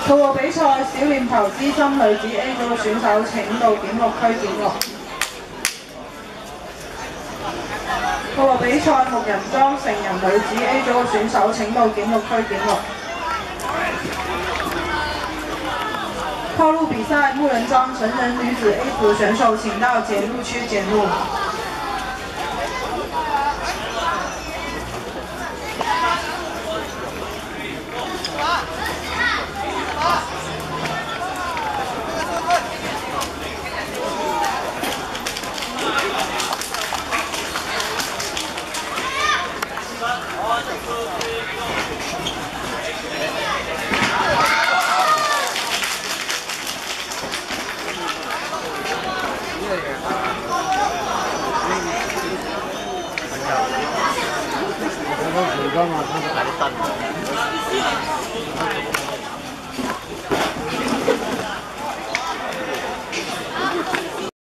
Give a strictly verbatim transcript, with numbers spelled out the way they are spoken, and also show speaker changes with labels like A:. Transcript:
A: 套路比賽小念頭資深女子 A 組選手請到檢錄區檢錄。套路比賽木人樁成人女子 A 組選手請到檢錄區檢錄。套路比賽木人樁成人女子 A 組選手請到檢錄區檢錄。
B: 嗰個佢嗰個，佢係啲燈。